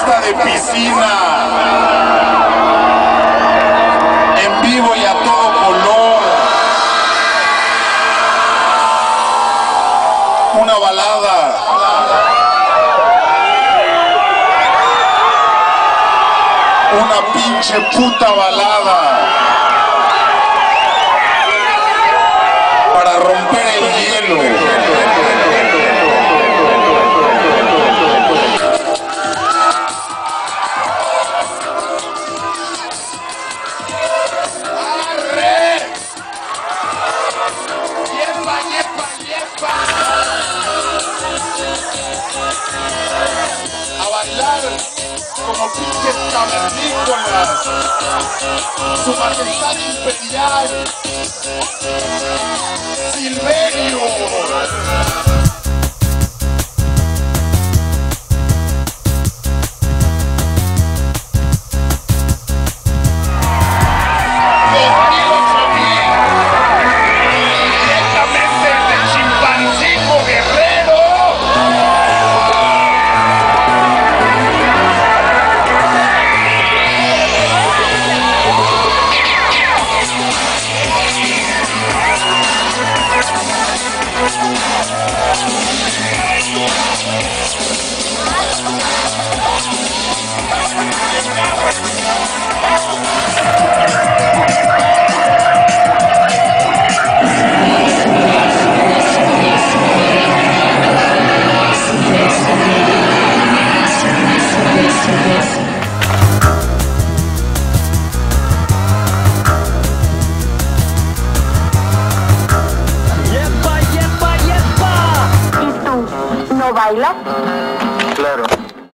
fiesta de piscina, en vivo y a todo color, una balada, una pinche puta balada, para romper el hielo. A bailar como pinches cavernícolas, su majestad imperial, Silverio. ¿No bailas? Claro.